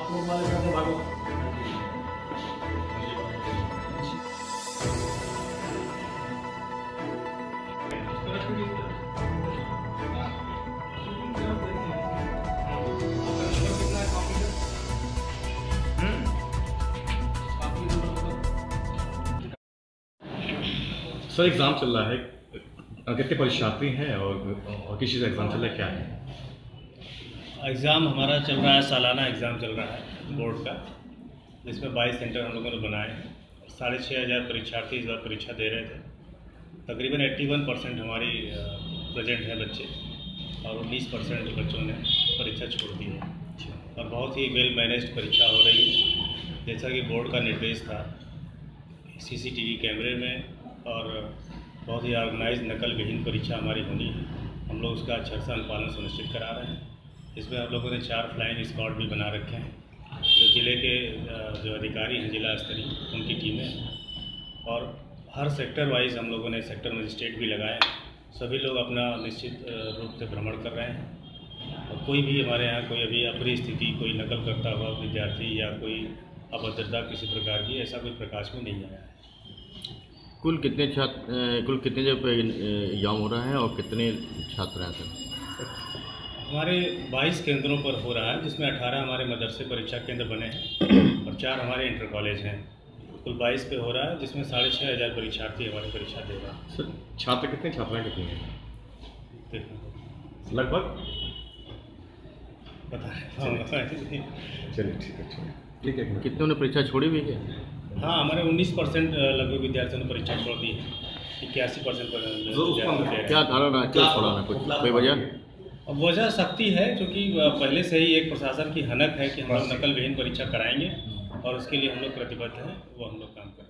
Sir exam चल रहा है, कितने परीक्षार्थी हैं और किस चीज़ का एग्ज़ाम चल रहा है, क्या है? एग्ज़ाम हमारा चल रहा है, सालाना एग्ज़ाम चल रहा है बोर्ड का, जिसमें 22 सेंटर हम लोगों ने बनाए हैं। 6500 परीक्षार्थी इस बार परीक्षा दे रहे थे। तकरीबन 81% हमारी प्रेजेंट हैं बच्चे और 19% बच्चों ने परीक्षा छोड़ दी है और बहुत ही वेल मैनेज्ड परीक्षा हो रही है। जैसा कि बोर्ड का निर्देश था, CCTV कैमरे में और बहुत ही ऑर्गेनाइज नकल विहीन परीक्षा हमारी होनी है। हम लोग उसका अच्छा से अनुपालन सुनिश्चित करा रहे हैं। इसमें हम लोगों ने 4 फ्लाइंग स्क्वाड भी बना रखे हैं, जो ज़िले के जो अधिकारी हैं जिला स्तरीय, उनकी टीमें हैं और हर सेक्टर वाइज हम लोगों ने सेक्टर मजिस्ट्रेट भी लगाए हैं। सभी लोग अपना निश्चित रूप से भ्रमण कर रहे हैं और कोई भी हमारे यहाँ कोई अभी अप्रिय स्थिति, कोई नकल करता हुआ विद्यार्थी या कोई अभद्रता किसी प्रकार की, ऐसा कोई प्रकाश में नहीं आया है। कुल कितने जगह पे एग्जाम हो रहा है और कितने छात्र हैं सर? हमारे 22 केंद्रों पर हो रहा है, जिसमें 18 हमारे मदरसे परीक्षा केंद्र बने हैं और 4 हमारे इंटर कॉलेज हैं। कुल 22 पे हो रहा है, जिसमें 6500 परीक्षार्थी हमारी परीक्षा दे रहा है। सर छात्र कितने, छात्राएँ कितनी हैं लगभग? चलिए ठीक है। कितनों ने परीक्षा छोड़ी हुई है? हाँ, हमारे 19% लगभग विद्यार्थियों ने परीक्षा छोड़ दी है। 81% पर क्या कारण है, क्यों छोड़ा ना, कुछ कोई वजह? अब वजह सख्ती है, क्योंकि पहले से ही एक प्रशासन की हनक है कि हम लोग नकल विहीन परीक्षा कराएंगे और उसके लिए हम लोग प्रतिबद्ध हैं, वो हम लोग काम करें।